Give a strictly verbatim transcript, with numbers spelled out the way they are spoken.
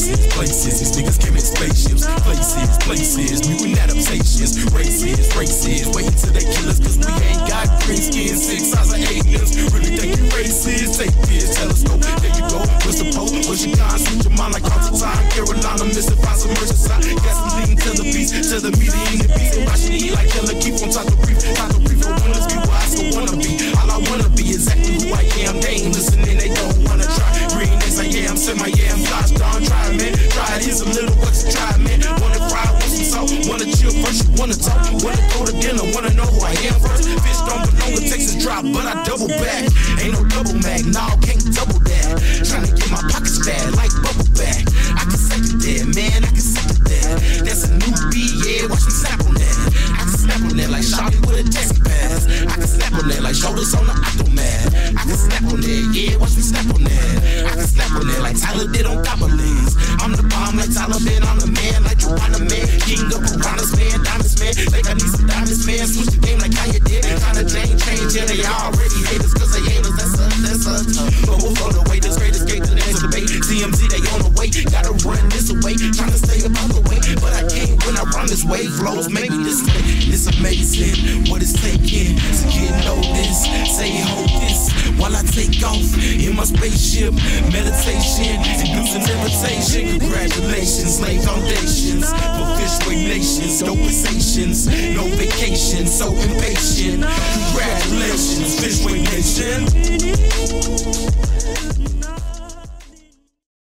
Places, places, these niggas came in spaceships. Places, places, mutant adaptations. Races, races, waiting till they kill us, cause we ain't got green skin, six eyes and eight limbs. Really think you racist, take this telescope. There you go, what's the Pope? What's your con? Switch your mind like all the time. Carolina, missing five submersion side. Gasoline to the beast, to the media in the beast. And watching eat like killer, keep on top of brief. Top of brief, for winners be who I so wanna be. All I wanna be exactly who I am. They ain't listening, they don't wanna try. Green as I am, send my yam, flash down, try man. Try it, here's a little what you try, man. Wanna fry, want some salt, wanna chill first, you wanna talk. Wanna go to dinner, wanna know who I am first. Fish don't belong to Texas drop, but I double back. Ain't no double mag, nah, can't double that. Tryna get my pockets fat like bubble back. I can say it there, man, I can say it there. That's a new beat, yeah, watch me snap on that. I can snap on that like Shawty with a taxi pass. I can snap on that like shoulders on the Octoman. I can snap on that, yeah, watch me snap on that. I can snap on that like Tyler did on Copperlands. I'm the bomb like Tyler been on the man, like Joanna man. King up around us, man, diamonds, man. Think I need some diamonds, man. Switch the game like Kanye did. Kinda change, change, yeah, they already hate us, cause they hate us, that's us, that's us. But we'll float away, this great escape to the next debate. C M Z, they on the way, gotta run this away. Tryna stay above the way, but I can't when I run this way. Flows make me this way, it's amazing what it's taking to get noticed. Say hold this while I take off in my spaceship. Meditation, inducing invitation. Congratulations, lay foundations for Fishway nations. Dopizations, no vacation, so impatient. Congratulations, Fishway nation.